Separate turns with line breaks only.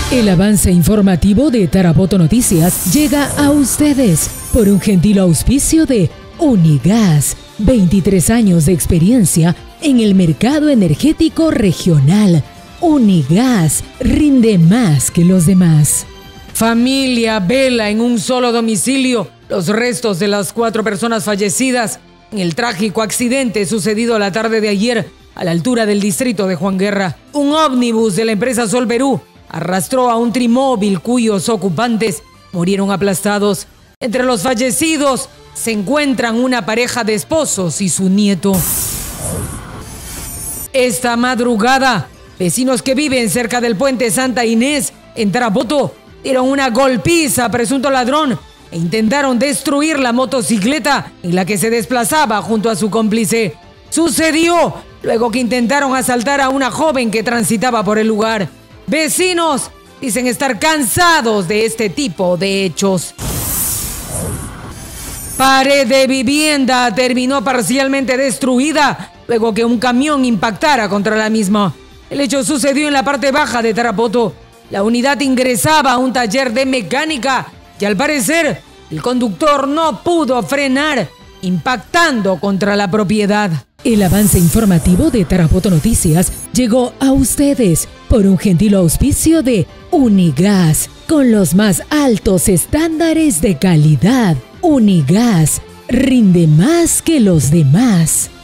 El avance informativo de Tarapoto Noticias llega a ustedes por un gentil auspicio de Unigas, 23 años de experiencia en el mercado energético regional. Unigas rinde más que los demás.
Familia vela en un solo domicilio los restos de las 4 personas fallecidas en el trágico accidente sucedido la tarde de ayer a la altura del distrito de Juan Guerra. Un ómnibus de la empresa Sol Perú arrastró a un trimóvil cuyos ocupantes murieron aplastados. Entre los fallecidos se encuentran una pareja de esposos y su nieto. Esta madrugada, vecinos que viven cerca del puente Santa Inés en Tarapoto dieron una golpiza a presunto ladrón e intentaron destruir la motocicleta en la que se desplazaba junto a su cómplice. Sucedió luego que intentaron asaltar a una joven que transitaba por el lugar. Vecinos dicen estar cansados de este tipo de hechos. Pared de vivienda terminó parcialmente destruida luego que un camión impactara contra la misma. El hecho sucedió en la parte baja de Tarapoto. La unidad ingresaba a un taller de mecánica y al parecer el conductor no pudo frenar, impactando contra la propiedad.
El avance informativo de Tarapoto Noticias llegó a ustedes por un gentil auspicio de Unigas, con los más altos estándares de calidad. Unigas rinde más que los demás.